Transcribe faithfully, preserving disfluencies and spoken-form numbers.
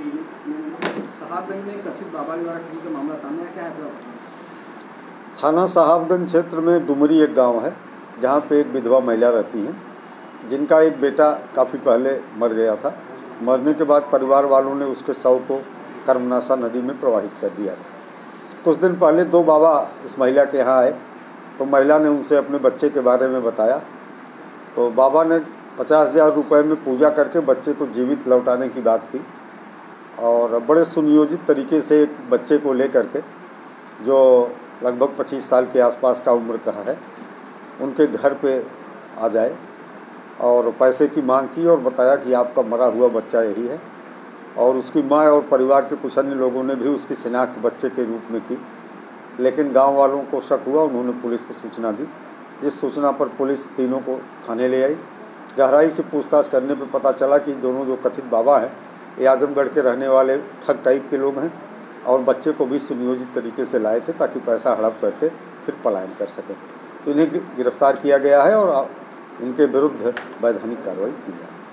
साहबगंज में कथित बाबा के द्वारा ठगी का मामला सामने आया, क्या है पूरा? थाना साहबगंज क्षेत्र में डुमरी एक गांव है जहां पे एक विधवा महिला रहती हैं, जिनका एक बेटा काफ़ी पहले मर गया था। मरने के बाद परिवार वालों ने उसके शव को कर्मनाशा नदी में प्रवाहित कर दिया था। कुछ दिन पहले दो बाबा उस महिला के यहाँ आए तो महिला ने उनसे अपने बच्चे के बारे में बताया। तो बाबा ने पचास हज़ार रुपये में पूजा करके बच्चे को जीवित लौटाने की बात की और बड़े सुनियोजित तरीके से एक बच्चे को ले करके, जो लगभग पच्चीस साल के आसपास का उम्र का है, उनके घर पे आ जाए और पैसे की मांग की और बताया कि आपका मरा हुआ बच्चा यही है। और उसकी माँ और परिवार के कुछ अन्य लोगों ने भी उसकी शिनाख्त बच्चे के रूप में की, लेकिन गांव वालों को शक हुआ, उन्होंने पुलिस को सूचना दी, जिस सूचना पर पुलिस तीनों को थाने ले आई। गहराई से पूछताछ करने पर पता चला कि दोनों जो कथित बाबा हैं ये आजमगढ़ के रहने वाले ठग टाइप के लोग हैं और बच्चे को भी सुनियोजित तरीके से लाए थे ताकि पैसा हड़प करके फिर पलायन कर सकें। तो इन्हें गिरफ्तार किया गया है और इनके विरुद्ध वैधानिक कार्रवाई की जाएगी।